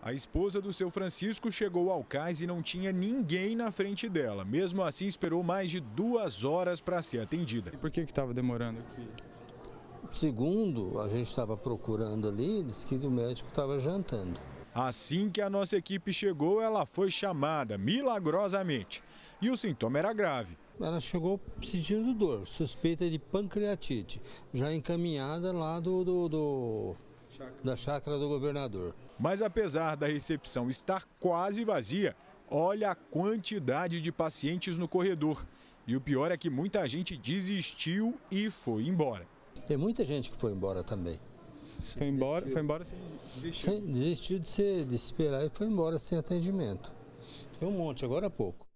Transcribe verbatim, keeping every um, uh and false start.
A esposa do seu Francisco chegou ao cais e não tinha ninguém na frente dela. Mesmo assim, esperou mais de duas horas para ser atendida. E por que estava demorando aqui? Segundo, a gente estava procurando ali, disse que o médico estava jantando. Assim que a nossa equipe chegou, ela foi chamada milagrosamente. E o sintoma era grave. Ela chegou sentindo dor, suspeita de pancreatite, já encaminhada lá do, do, do da chácara do governador. Mas apesar da recepção estar quase vazia, olha a quantidade de pacientes no corredor. E o pior é que muita gente desistiu e foi embora. Tem muita gente que foi embora também. Foi embora, foi embora sem desistir. Desistiu de, ser, de esperar e foi embora sem atendimento. Tem um monte, agora há pouco.